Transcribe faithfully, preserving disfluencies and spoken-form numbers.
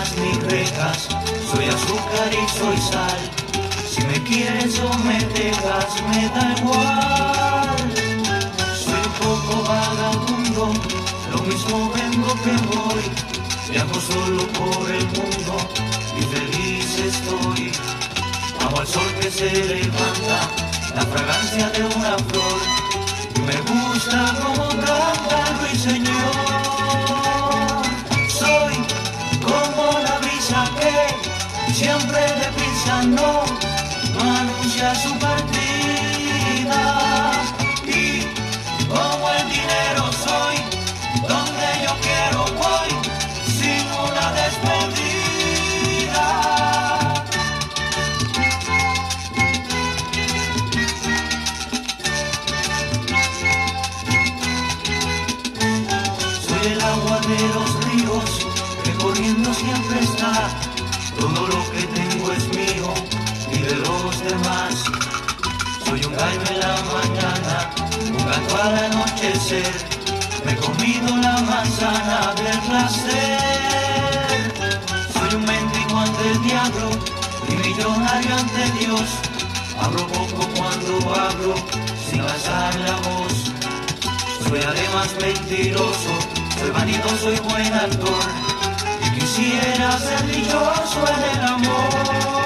fronteras ni rejas, soy azúcar y soy sal. Si me quieres o me dejas, me da igual. Soy un poco vagabundo, lo mismo vengo que voy. Viajo solo por el mundo y feliz estoy. Amo al sol que se levanta, la fragancia de una flor. Y me gusta como canta el ruiseñor. Soy como la brisa que siempre deprisa no, no anuncia su partida. Y como el dinero soy, donde yo quiero voy, sin una despedida. Soy el agua de los ríos, que corriendo siempre está. Todo lo que tengo es mío y de los demás. Soy un gallo en la mañana, un gato al anochecer. Me he comido la manzana del placer. Soy un mendigo ante el diablo y millonario ante Dios. Hablo poco cuando hablo, sin alzar la voz. Soy además mentiroso, soy vanidoso y buen actor. Y quisiera ser dichoso en el amor.